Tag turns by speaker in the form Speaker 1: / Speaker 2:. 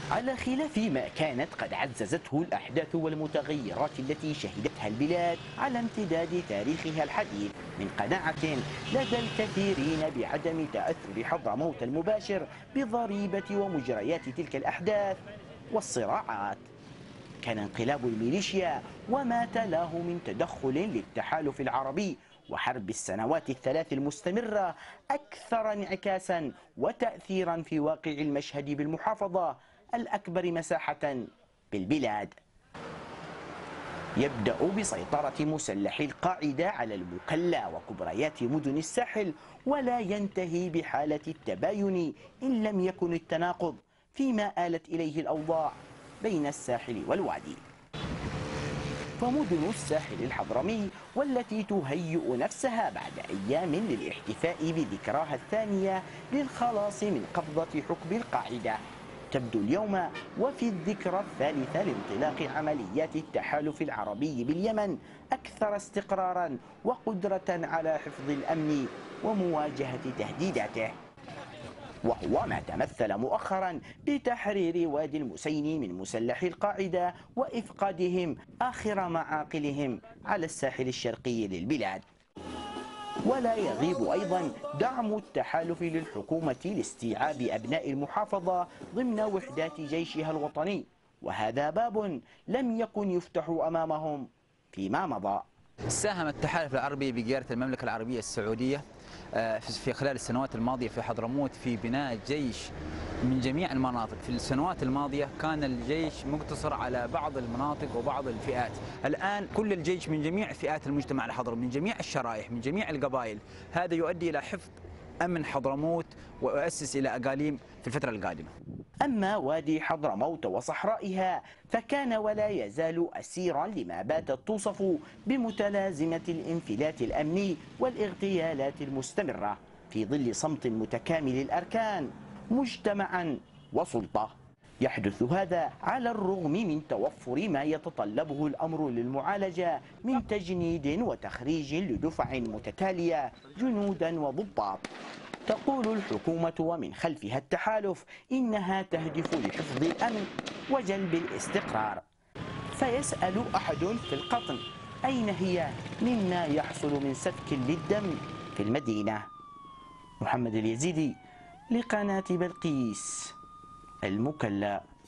Speaker 1: على خلاف ما كانت قد عززته الأحداث والمتغيرات التي شهدتها البلاد على امتداد تاريخها الحديث من قناعة لدى الكثيرين بعدم تأثر حضرموت المباشر بضريبة ومجريات تلك الأحداث والصراعات. كان انقلاب الميليشيا وما تلاه من تدخل للتحالف العربي وحرب السنوات الثلاث المستمرة أكثر انعكاسا وتأثيرا في واقع المشهد بالمحافظة الأكبر مساحة بالبلاد. يبدأ بسيطرة مسلحي القاعدة على المكلا وكبريات مدن الساحل، ولا ينتهي بحالة التباين إن لم يكن التناقض فيما آلت إليه الأوضاع بين الساحل والوادي. فمدن الساحل الحضرمي والتي تهيئ نفسها بعد أيام للاحتفاء بذكراها الثانية للخلاص من قبضة حكم القاعدة تبدو اليوم وفي الذكرى الثالثة لانطلاق عمليات التحالف العربي باليمن أكثر استقرارا وقدرة على حفظ الأمن ومواجهة تهديداته، وهو ما تمثل مؤخرا بتحرير وادي المسين من مسلحي القاعدة وإفقادهم آخر معاقلهم على الساحل الشرقي للبلاد. ولا يغيب أيضا دعم التحالف للحكومة لاستيعاب أبناء المحافظة ضمن وحدات جيشها الوطني، وهذا باب لم يكن يفتح أمامهم فيما مضى.
Speaker 2: ساهم التحالف العربي بقيادة المملكة العربية السعودية في خلال السنوات الماضية في حضرموت في بناء جيش من جميع المناطق. في السنوات الماضية كان الجيش مقتصر على بعض المناطق وبعض الفئات، الآن كل الجيش من جميع فئات المجتمع الحضرمي، من جميع الشرائح، من جميع القبائل. هذا يؤدي إلى حفظ أمن حضرموت ويؤسس إلى أقاليم في الفترة القادمة.
Speaker 1: أما وادي حضرموت وصحرائها فكان ولا يزال أسيرا لما باتت توصف بمتلازمة الانفلات الأمني والاغتيالات المستمرة في ظل صمت متكامل الأركان مجتمعا وسلطة. يحدث هذا على الرغم من توفر ما يتطلبه الأمر للمعالجة من تجنيد وتخريج لدفع متتالية جنودا وضباط. تقول الحكومة ومن خلفها التحالف إنها تهدف لحفظ الأمن وجلب الاستقرار، فيسأل أحد في القطن أين هي مما يحصل من سفك للدم في المدينة. محمد اليزيدي لقناة بلقيس المكلا.